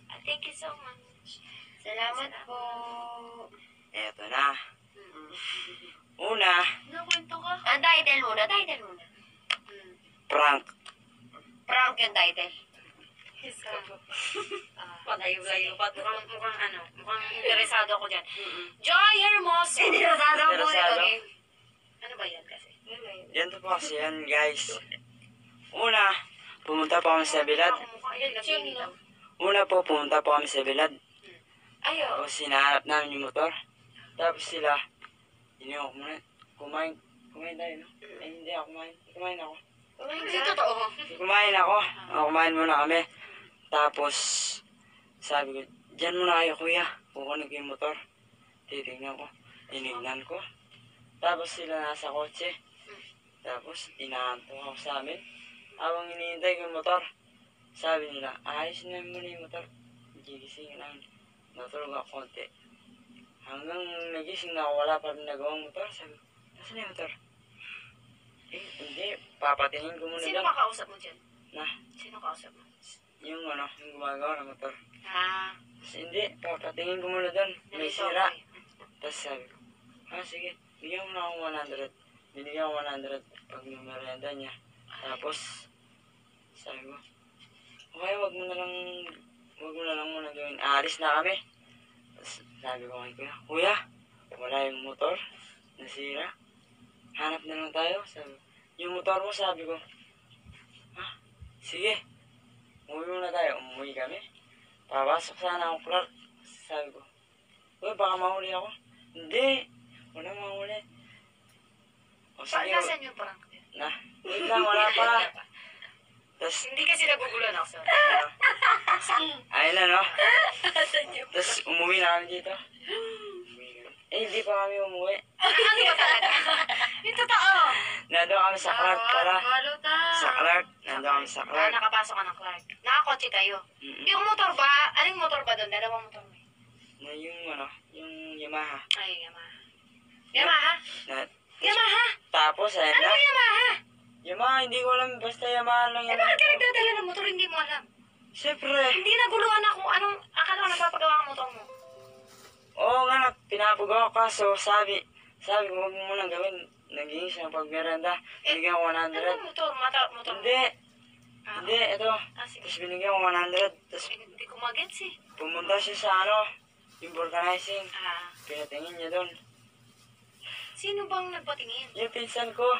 Thank you so much. Salamat po. Eto na. Una, Nakwento ka? Title muna. prank. Prank yung title. Patayo-layo pa. Mukhang interesado ako dyan. Joy Hermoso! Interesado ako. Interesado? Okay. Ano ba yan kasi? Ganito po kasi yan, guys. Una, pumunta po kami sa bilad. Una po, pumunta po kami sa bilad. Ayo. Tapos hinahanap namin yung motor. Tapos sila, kumain tayo, no? Hindi ako kumain. Kumain ako. Hindi totoo. Kumain ako. Kumain muna kami. Tapos, sabi ko, dyan muna kayo, kuya. Kukunin ko yung motor. Titignan ko. Tinignan ko. Tapos sila nasa kotse. Tapos, inaanto ako sa amin. Habang iniintay ko yung motor, sabi nila, ayos na muna yung motor. Gigisingin namin. Natulog ako konti. Hanggang nagising na ako, wala pa rin nagawang motor. Sabi ko, nasa na yung motor? Hindi. Papatingin ko muna Sino lang. kakausap mo dyan? Sino kausap mo? Yung gumagawa ng motor. Tapos Hindi, papatingin ko muna doon. May sira. Tapos sabi ko, sige, bigyan mo na akong 100. Binigyan ko 100 pag numerenda niya. Tapos, sabi ko, okay, wag mo na lang muna gawin. Aalis na kami. Tapos sabi ko kay kuya, wala yung motor. Nasira. Hanap na lang tayo. Sabi ko, yung motor mo, sabi ko, sige. Umuwi muna tayo. Umuwi kami. Papasok sana ako, Clark. Sabi ko, uy, baka mahuli ako. Hindi. Wala mahuli. O sige. Nasaan yung prank din? Wait lang, wala pa. Tapos, Hindi kasi nagugulan ako sa... ayun na, no? Tapos, umuwi na kami dito. Hindi pa kami umuwi. Ano ba talaga? Yung totoo! Nandun kami sa Clark pala. Baluta! Sa Clark. Nandun kami sa Clark. Nakapasok ka ng Clark. Nakakotse kayo. Yung motor ba? Anong motor ba doon? Dalawang motor mo. Yung Yamaha. Ay, Yamaha. Yamaha? Yamaha? Tapos, ayun Ano na. yung Yamaha? Yamaha, hindi ko alam. Basta Yamaha lang yan. Bakit ka nagdadala ng motor? Hindi mo alam. Siyempre. Hindi naguluhan ako. Anong akala ko nagpapagawa ang motor mo? Oo nga, pinapagawa ko. So, sabi ko, huwag mo muna gawin. Naging siya pag-merenda. Binigyan ko 100. Ano motor? Motor mo? Hindi, ito. Sige. Tapos binigyan ko 100. Tapos Hindi ko magets eh. pumunta siya sa yung vulcanizing. Pinatingin niya doon. Sino bang nagpatingin? Yung pinsan ko.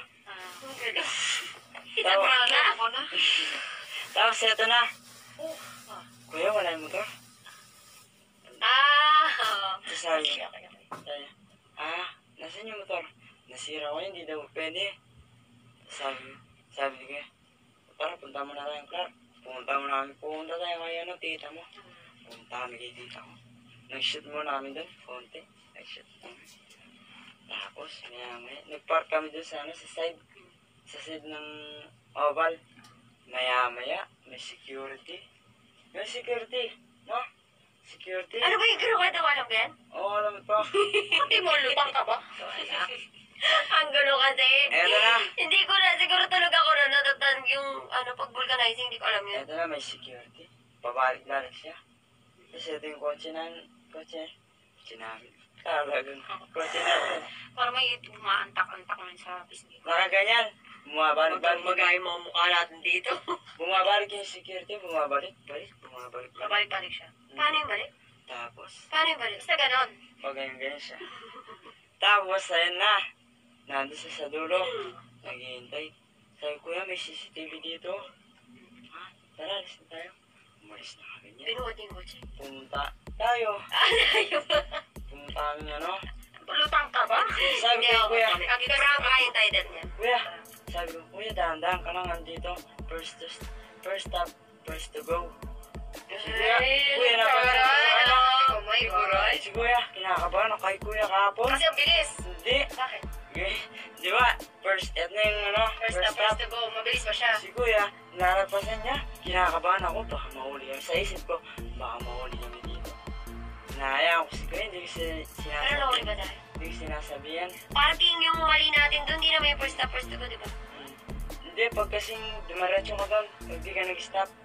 Itabrala ako na. Tapos ito na. Kuya, wala yung motor. Tapos sabi niya, nasan yung motor? Nasira ko, hindi daw pwede. Sabi niya, tara, punta mo na tayo, Clark. Pumunta tayo ngayon, tita mo. Pumunta kami kay tita ko. Nag-shoot muna kami doon, konti. Nag-shoot kami. Tapos, nag-park kami doon sa side. Sa side ng oval. Maya-maya, may security. No? Security. Ano ba yung kinukwento ko? Alam mo yan? Oo, alam mo to. Hindi mo lutang ka ba? Ang gulo kasi. Eto na. Hindi ko na, siguro tulog ako na natatan yung pag vulcanizing, hindi ko alam yun. Eto na, may security. Pabalik-balik siya. Tapos ito yung kotse namin. Kotse namin. Talagang kotse namin. Para may umaantak-antak man sa business. Nakaganyan. Bumabalik-balik. Magay mo ang mukha natin dito. Bumabalik yung security. Bumabalik. Babalik-balik siya. Paano yung balik? Tapos, Paano yung balik? Basta ganon. pag ganyan siya. Tapos, ayun na. Nandun siya sa dulo. Naghihintay. Sabi, kuya, may CCTV dito. Tara, alis na tayo. Umalis na kami niya. Binuot yung kotse. Pumunta tayo. Ayaw. Pumunta kami Lutang ka ba? Sabi ko, kuya. Prank ka yung title niya. Kuya. Sabi ko, kuya, dahan-dahan ka lang andito. First stop, first to go. Si kuya, napansin ko. Oh my God. Si kuya, kinakabahan ako kay kuya kahapon. Kasi ang bilis. Hindi. Bakit? Di ba? First stop. First to go. Mabilis ba siya? Si kuya, narapasan niya. Kinakabahan ako, baka mahuli kami. Sa isip ko, baka mahuli kami dito. Nahayaan ko si kuya, hindi ko Pero lori ba dahil? Hindi ko sinasabihan. Parking yung mali natin doon, di na may first stop, first to go, di ba? Hindi, pag kasing dumaretso ka doon, hindi ka nag-stop.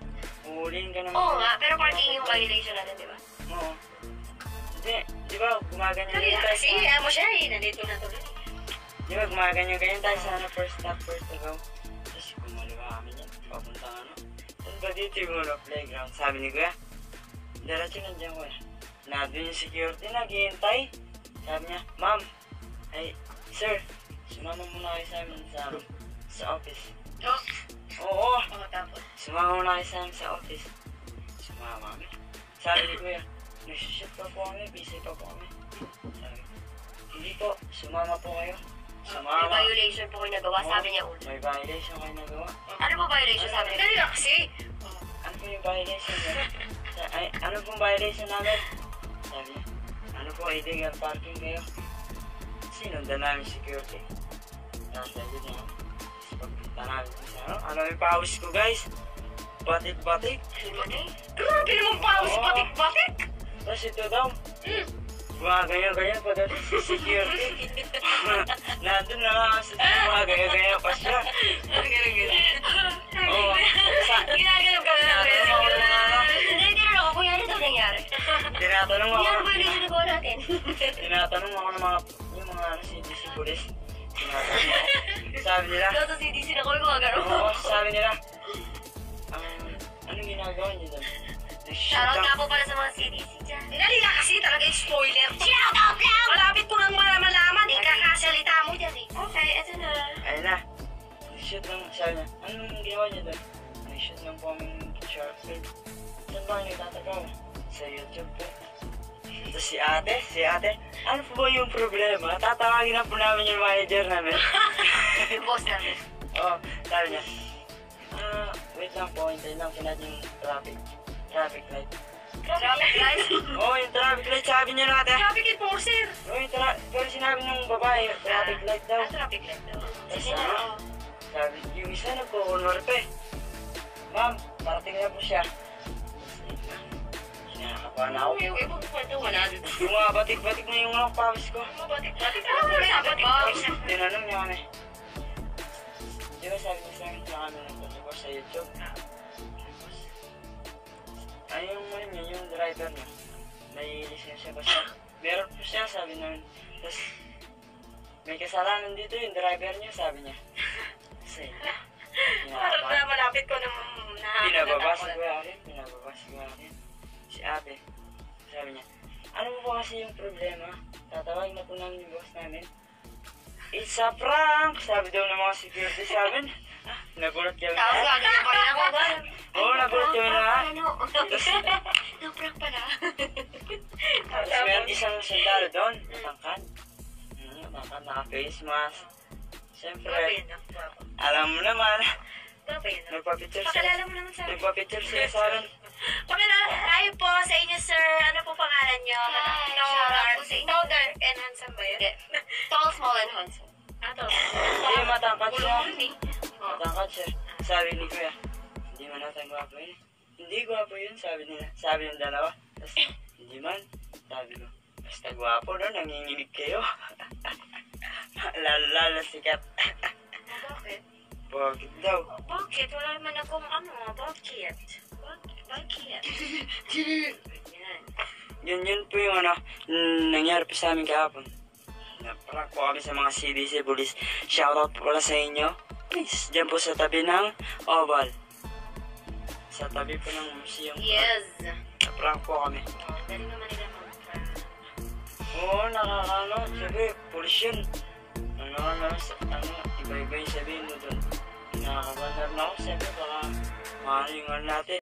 Uhulihin ka naman. Oo nga, pero parking yung violation natin, di ba? Oo. Hindi, di ba, gumaganyan Kasi, tayo kasi mo siya eh, nandito na tuloy. Di ba, gumaganyan tayo sa first stop, first to go. Tapos kumaliwa kami yan, papuntang ano. Saan ba dito yung playground? Sabi ni Kuya, diretso nandiyan ko eh. Nandun yung security, naghihintay. Sabi niya, ma'am, ay, sir, sumama muna kayo sa amin sa office. Oh, Oo, tapos. sumama muna kayo sa amin sa office. Sumama kami. Sabi ni Kuya, nag-shoot pa po kami, busy pa po kami. Sabi, hindi po, sumama po kayo. May Sumama. violation po kayo nagawa, sabi niya ulit. May violation kayo nagawa. Ano po violation sabi niya? Dali na kasi. Ano po yung violation niya? Ay, ano pong violation namin? Sabi niya, ano po, illegal parking kayo. Sinundan namin security. Nasa yun niya. Pagpunta namin sa ano yung pawis ko guys? Batik-batik. Grabe naman pa, Oo. batik-batik. Tapos ito daw. Mga ganyan-ganyan pagdating sa security. Nandun na nga sa mga ganyan-ganyan pa siya. Oo. Ginagawa ka na namin. Tinatanong ako na ano. Hindi, tinanong ako, kuya, ano daw nangyari? Tinatanong ako. Yan, violation nagawa natin. Tinatanong ako ng mga yung mga CDC police. Tinatanong ako. Sabi nila. Daw sa CDC na ko, gumagano. Oo, sabi nila. Anong ginagawa niyo doon? Shoutout nga po pala sa mga CDC dyan. Dali na kasi talaga yung spoiler. Shoutout lang! Malapit ko nang malaman eh. Kakasalita mo dyan eh. Okay, eto na. Ayun na. Nag-shoot lang. Sabi niya, anong ginawa niyo doon? Nag-shoot lang po aming short film. Saan ba niyo tatagaw? Sa YouTube po. Tapos si ate, ano po ba yung problema? Tatawagin na po namin yung manager namin. Yung boss namin. Oo, sabi niya, wait lang po, hintayin lang po natin yung traffic light. Traffic guys. Oo, yung traffic light, sabi niya na ate. Traffic enforcer. Oo, pero sinabi ng babae, traffic light daw. Traffic light daw. Tapos Sige na. sabi, yung isa nagpo-honor pa eh. Ma'am, parating na po siya. Kinakabahan na ako. Yung iba ko ito, wala dito. Yung mga batik-batik na yung mga pawis ko. Batik-batik. Ano ba yung batik-batik? Tinanong niya kami. Di ba sabi niya sa akin na kami nagtutubos sa YouTube? Tapos, ay yung ano niya, yung driver niya. May lisensya ba siya? Meron po siya, sabi namin. Tapos, may kasalanan dito yung driver niya, sabi niya. Kasi, Parang na malapit ko nang pinababa si Kuya Arin, si ate. Sabi niya, ano po kasi yung problema? Tatawagin na po namin yung boss namin. It's a prank! Sabi daw ng mga security sa amin. Nagulat kami Tapos na. gagawin pa rin ako ba? Oo, nagulat kami na. No-prank pala. Tapos meron isang sundalo doon, matangkad. Matangkad, naka-face mask. Siyempre, alam mo naman, nagpa-picture Pakilala mo naman sa akin. Nagpa-picture sila sa akin. Pakilala. Hi po sa inyo, sir. Ano po pangalan nyo? Hi, shoutout po sa inyo. Tall, dark, and handsome ba yun? Hindi. Tall, small, and handsome. Ato. Hindi, matangkad siya. Bulong-bulong eh. Matangkad siya. Sabi ni Kuya, hindi man natin gwapo yun. Hindi gwapo yun, sabi nila. Sabi ng dalawa. Tapos, hindi man. Sabi ko, basta gwapo no, nanginginig kayo. Lalo sikat. Bakit? Bakit daw? Bakit? Wala naman akong ano. Bakit? Bakit? Yan. Yun po yung ano, nangyari po sa amin kahapon. Naparak po kami sa mga CDC police. Shoutout po pala sa inyo. Please, dyan po sa tabi ng Oval. Sa tabi po ng museum. Yes. Naparak po kami. Dali naman nila mag-prank. Oo, nakakano. Sabi, police yun. Ano, iba-iba yung sabihin mo dun. Nakakabandar na ako. Sabi, baka maano yung ano natin.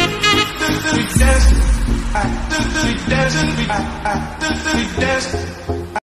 We dance.